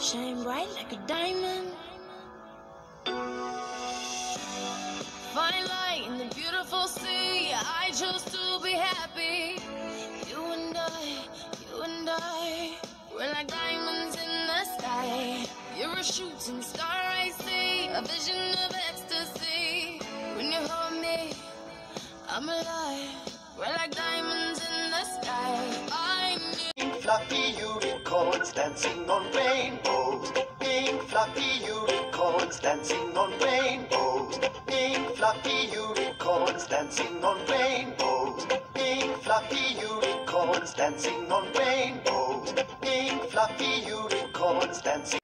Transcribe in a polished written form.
shine bright like a diamond. Fine light in the beautiful sea. I chose to be happy. You and I, we're like diamonds in the sky. You're a shooting star, I see, a vision of ecstasy. When you hold me, I'm alive. We're like diamonds in the sky. I knew. Fluffy unicorns dancing on rainbows. Pink fluffy unicorns dancing on rainbows. Pink fluffy unicorns dancing on rainbows. Pink fluffy unicorns dancing on rainbows. Pink fluffy unicorns dancing.